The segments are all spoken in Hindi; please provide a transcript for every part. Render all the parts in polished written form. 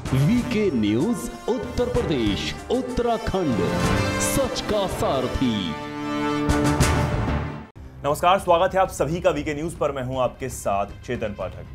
वीके न्यूज उत्तर प्रदेश उत्तराखंड, सच का सारथी। नमस्कार, स्वागत है आप सभी का वीके न्यूज पर। मैं हूं आपके साथ चेतन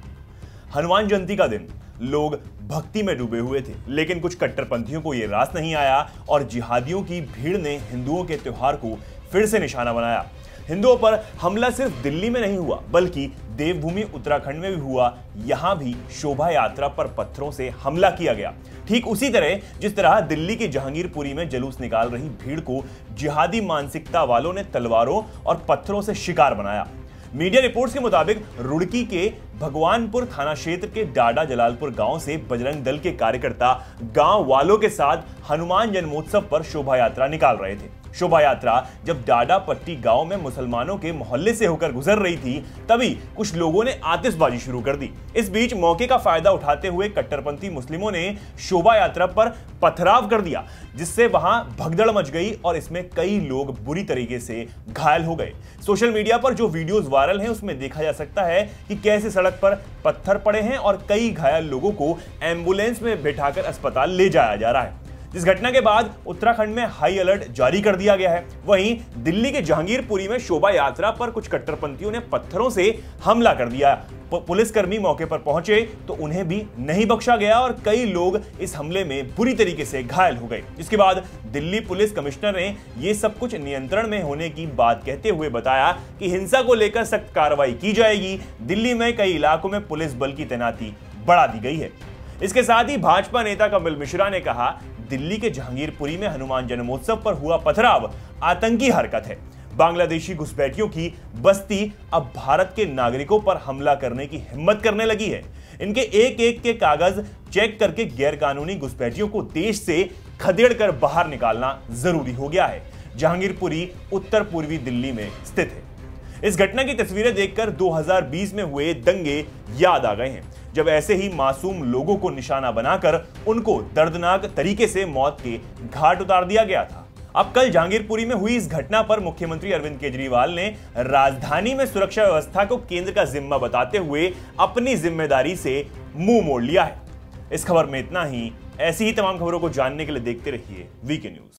पाठक। हनुमान जयंती का दिन लोग भक्ति में डूबे हुए थे, लेकिन कुछ कट्टरपंथियों को यह रास नहीं आया और जिहादियों की भीड़ ने हिंदुओं के त्योहार को फिर से निशाना बनाया। हिंदुओं पर हमला सिर्फ दिल्ली में नहीं हुआ, बल्कि देवभूमि उत्तराखंड में भी हुआ। यहां भी शोभा यात्रा पर पत्थरों से हमला किया गया। ठीक उसी तरह जिस तरह दिल्ली के जहांगीरपुरी में जुलूस निकाल रही भीड़ को जिहादी मानसिकता वालों ने तलवारों और पत्थरों से शिकार बनाया। मीडिया रिपोर्ट्स के मुताबिक रुड़की के भगवानपुर थाना क्षेत्र के डाडा जलालपुर गांव से बजरंग दल के कार्यकर्ता गांव वालों के साथ हनुमान जन्मोत्सव पर शोभा यात्रा निकाल रहे थे। शोभा यात्रा जब डाडा पट्टी गांव में मुसलमानों के मोहल्ले से होकर गुजर रही थी, तभी कुछ लोगों ने आतिशबाजी शुरू कर दी। इस बीच मौके का फायदा उठाते हुए कट्टरपंथी मुस्लिमों ने शोभा यात्रा पर पथराव कर दिया, जिससे वहां भगदड़ मच गई और इसमें कई लोग बुरी तरीके से घायल हो गए। सोशल मीडिया पर जो वीडियोस वायरल हैं, उसमें देखा जा सकता है कि कैसे सड़क पर पत्थर पड़े हैं और कई घायल लोगों को एम्बुलेंस में बैठाकर अस्पताल ले जाया जा रहा है। इस घटना के बाद उत्तराखंड में हाई अलर्ट जारी कर दिया गया है। वहीं दिल्ली के जहांगीरपुरी में शोभा यात्रा पर कुछ कट्टरपंथियों ने पत्थरों से हमला कर दिया। पुलिसकर्मी मौके पर पहुंचे तो उन्हें भी नहीं बख्शा गया और कई लोग इस हमले में बुरी तरीके से घायल हो गए। इसके बाद दिल्ली पुलिस कमिश्नर ने यह सब कुछ नियंत्रण में होने की बात कहते हुए बताया कि हिंसा को लेकर सख्त कार्रवाई की जाएगी। दिल्ली में कई इलाकों में पुलिस बल की तैनाती बढ़ा दी गई है। इसके साथ ही भाजपा नेता कपिल मिश्रा ने कहा, दिल्ली के जहांगीरपुरी में हनुमान जन्मोत्सव पर हुआ पथराव आतंकी हरकत है। बांग्लादेशी घुसपैठियों की बस्ती अब भारत के नागरिकों पर हमला करने की हिम्मत करने लगी है। इनके एक एक के कागज चेक करके गैरकानूनी घुसपैठियों को देश से खदेड़कर बाहर निकालना जरूरी हो गया है। जहांगीरपुरी उत्तर पूर्वी दिल्ली में स्थित है। इस घटना की तस्वीरें देखकर 2020 में हुए दंगे याद आ गए हैं, जब ऐसे ही मासूम लोगों को निशाना बनाकर उनको दर्दनाक तरीके से मौत के घाट उतार दिया गया था। अब कल जहांगीरपुरी में हुई इस घटना पर मुख्यमंत्री अरविंद केजरीवाल ने राजधानी में सुरक्षा व्यवस्था को केंद्र का जिम्मा बताते हुए अपनी जिम्मेदारी से मुंह मोड़ लिया है। इस खबर में इतना ही। ऐसी ही तमाम खबरों को जानने के लिए देखते रहिए वीके न्यूज।